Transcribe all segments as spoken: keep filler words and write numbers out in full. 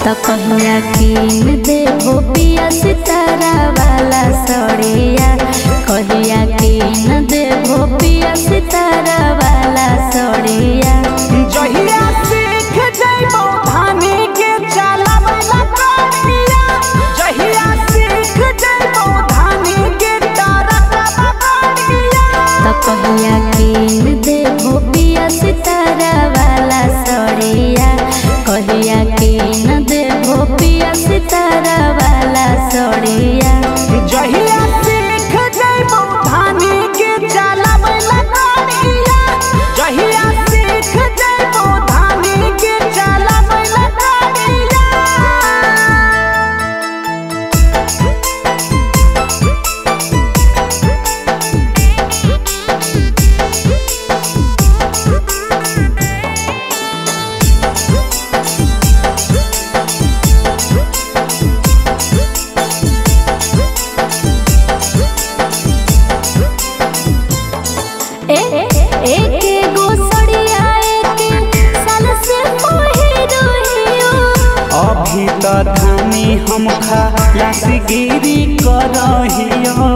तो कहिया कीन देबो पिया सितारा वाला सड़िया, कहिया कीन देबो पिया सितारा वाला सड़िया। जहिया सीख जइबो धानी के चलावला करिया, जहिया सीख जइबो धानी के तरका करिया। तो कहिया कीन देबो पिया सितारा वाला सड़िया, कहिया कीन देबो पिया सितारा वाला सड़िया। जहिया सीख जइबो धानी के चलावला करिया, जहिया सीख जइबो धानी के चलावला करिया। अभी तो धानी हम खाला सिगिरी करहियो।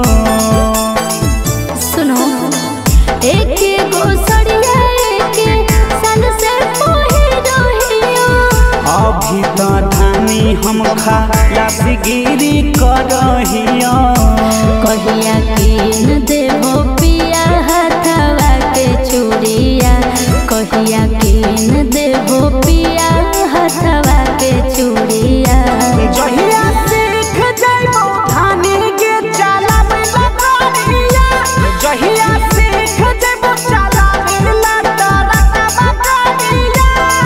सुनो एक गो सड़िया एक साल से पहिरहियो। अभी तो धानी हम खाला सिगिरी करहियो। कहिया कीन देबो पिया हथवा के चूड़िया, कहिया कीन देबो पिया हथवा के चूड़िया। जहिया सीख जइबो धानी के चलावला करिया, जहिया सीख जइबो चलावला तरका करिया।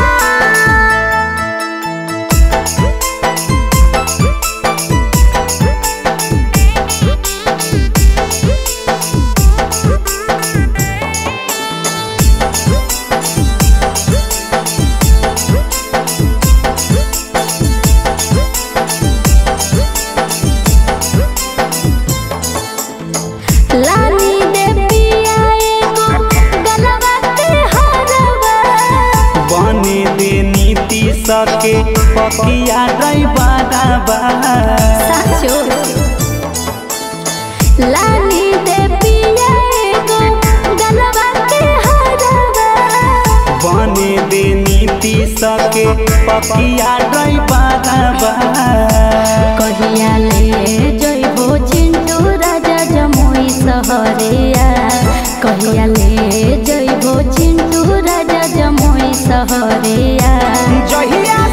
लानी दे पिया एगो गलवा के हरवा, बने दे नीति सके पकिया ड्राइवरवा। साचो लानी दे पिया एगो गलवा के हरवा, बने दे नीति सके पकिया ड्राइवरवा। कहिया ले जइबो चिंटू राजा जमुई सहरिया, कहिया ले जइबो चिंटू राजा जमुई सहरिया। जहिया